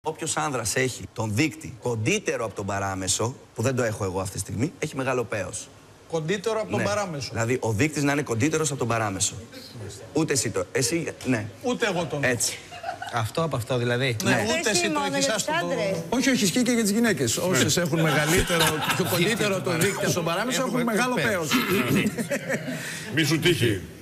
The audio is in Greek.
Όποιος άνδρας έχει τον δείκτη κοντύτερο από τον παράμεσο, που δεν το έχω εγώ αυτή τη στιγμή, έχει μεγάλο πέος. Κοντύτερο από τον παράμεσο. Δηλαδή ο δείκτης να είναι κοντύτερος από τον παράμεσο. Ούτε εσύ το. Εσύ, ναι. Ούτε εγώ τον. Έτσι. Αυτό από αυτό δηλαδή. Ναι, ούτε εσύ το έχεις άστο. Όχι, όχι, ισχύει και για τις γυναίκες. Όσες έχουν μεγαλύτερο, πιο κοντύτερο το δείκτη από τον παράμεσο, έχουν μεγάλο πέος. Μη σου τύχει.